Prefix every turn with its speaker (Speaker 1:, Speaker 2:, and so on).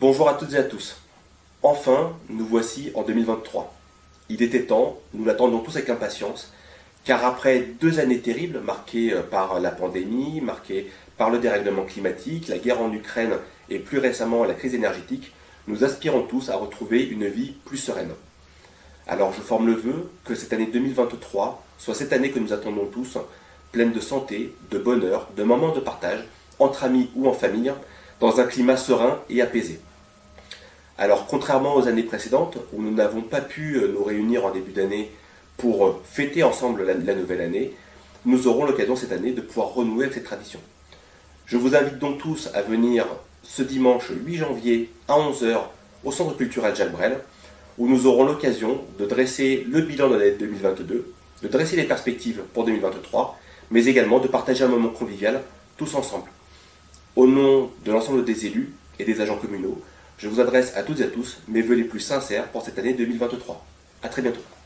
Speaker 1: Bonjour à toutes et à tous. Enfin, nous voici en 2023. Il était temps, nous l'attendons tous avec impatience, car après 2 années terribles, marquées par la pandémie, marquées par le dérèglement climatique, la guerre en Ukraine et plus récemment la crise énergétique, nous aspirons tous à retrouver une vie plus sereine. Alors je forme le vœu que cette année 2023 soit cette année que nous attendons tous, pleine de santé, de bonheur, de moments de partage, entre amis ou en famille, dans un climat serein et apaisé. Alors contrairement aux années précédentes, où nous n'avons pas pu nous réunir en début d'année pour fêter ensemble la nouvelle année, nous aurons l'occasion cette année de pouvoir renouer avec cette tradition. Je vous invite donc tous à venir ce dimanche 8 janvier à 11 h au Centre culturel Jacques Brel, où nous aurons l'occasion de dresser le bilan de l'année 2022, de dresser les perspectives pour 2023, mais également de partager un moment convivial tous ensemble. Au nom de l'ensemble des élus et des agents communaux, je vous adresse à toutes et à tous mes vœux les plus sincères pour cette année 2023. A très bientôt.